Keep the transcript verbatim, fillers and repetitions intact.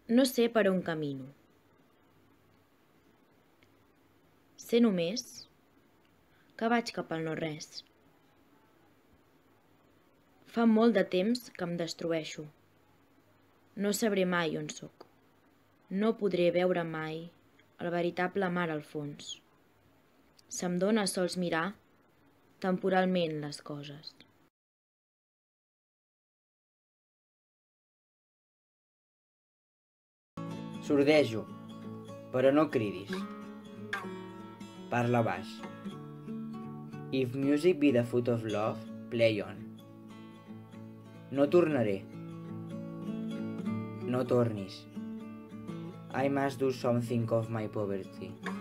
No sé per on camino. Sé només que vaig cap al no-res. Fa molt de temps que em destrueixo. No sabré mai on sóc. No podré veure mai el veritable mar al fons. Se'm dóna sols mirar temporalment les coses. Sordejo, però no cridis. Parla baix. If music be the food of love, play on. No tornaré. No tornis. I must do something of my poverty.